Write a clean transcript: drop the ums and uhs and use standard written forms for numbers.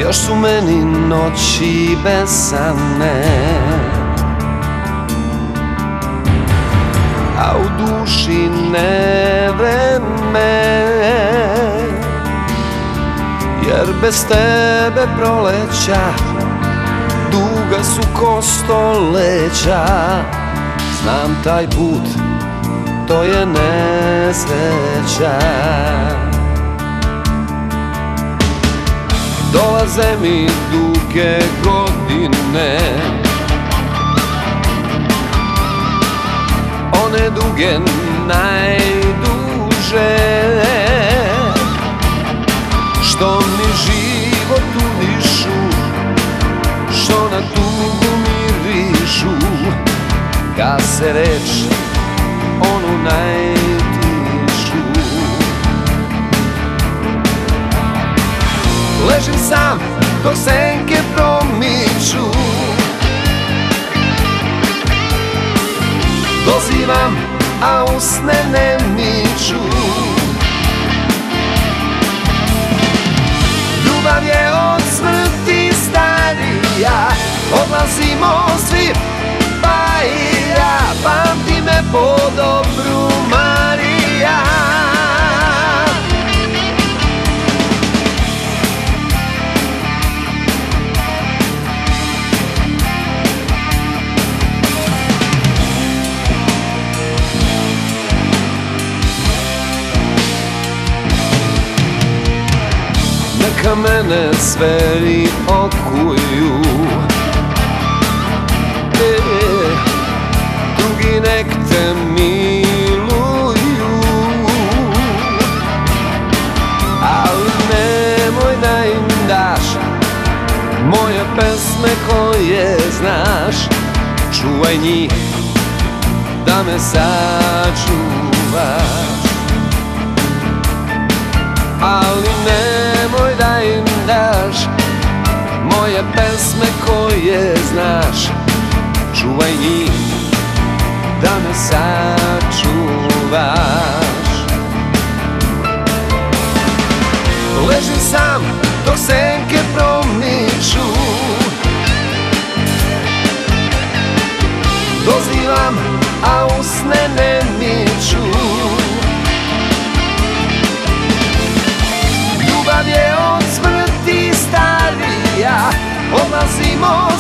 još su meni noći besane, a u duši nevreme, jer bez tebe proleća duga su ko stoleća. Znam taj put, to je nesreća. Dolaze mi duge godine, one duge najduže, što mi život udišu, što na tugu mirišu, gase reč, onu najtišu. Ležim sam dok senke promiču, dozivam, a usne ne miču. Ljubav je od smrti starija, odlazimo svi, pa i ja. Pamti me po dobru, Marija. Neka mene zveri okuju, drugi nek te miluju, ali nemoj da im daš moje pesme koje znaš. Čuvaj njih da me sačuvaš, ali nemoj da im daš moje pesme koje znaš. Čuvaj njih da me sačuvaš. Ležim sam dok senke promiču, dozivam, a usne ne miču. Ljubav je od smrti starija, odlazimo